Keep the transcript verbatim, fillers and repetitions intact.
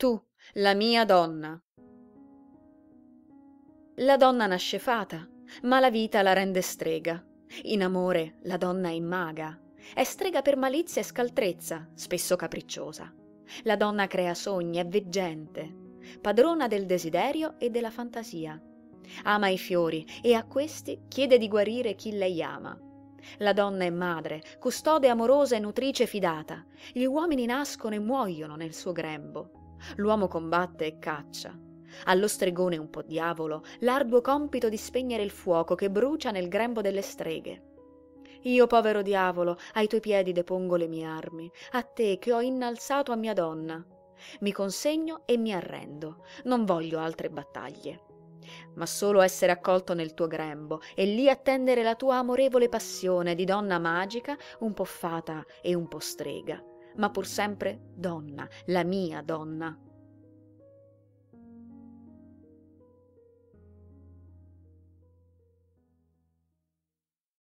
tu, la mia donna. La donna nasce fata, ma la vita la rende strega. In amore la donna è maga, è strega per malizia e scaltrezza, spesso capricciosa. La donna crea sogni, è veggente, padrona del desiderio e della fantasia. Ama i fiori e a questi chiede di guarire chi lei ama. La donna è madre, custode amorosa e nutrice fidata. Gli uomini nascono e muoiono nel suo grembo. L'uomo combatte e caccia. Allo stregone un po' diavolo l'arduo compito di spegnere il fuoco che brucia nel grembo delle streghe. Io, povero diavolo, ai tuoi piedi depongo le mie armi, a te che ho innalzato a mia donna. Mi consegno e mi arrendo, non voglio altre battaglie, ma solo essere accolto nel tuo grembo e lì attendere la tua amorevole passione di donna magica, un po' fata e un po' strega, ma pur sempre donna, la mia donna.